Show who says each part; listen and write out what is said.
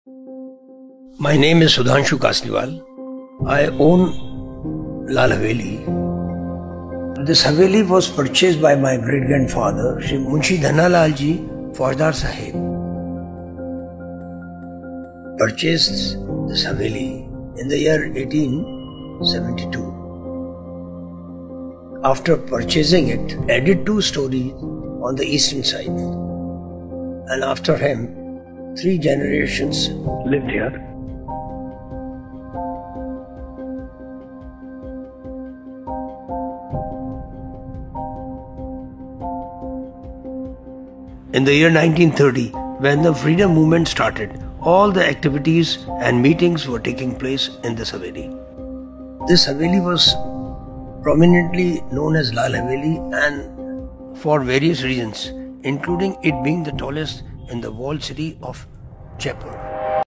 Speaker 1: My name is Sudhanshu Kasliwal. I own LaL Haveli. This Haveli was purchased by my great-grandfather, Shri Munshi Dhanna Lalji Faujdar Sahib. Purchased this Haveli in the year 1872. After purchasing it, added 2 stories on the eastern side. And after him, 3 generations lived here. In the year 1930, when the freedom movement started, all the activities and meetings were taking place in this Haveli. This Haveli was prominently known as LaL Haveli, and for various reasons, including it being the tallest in the walled city of Jaipur.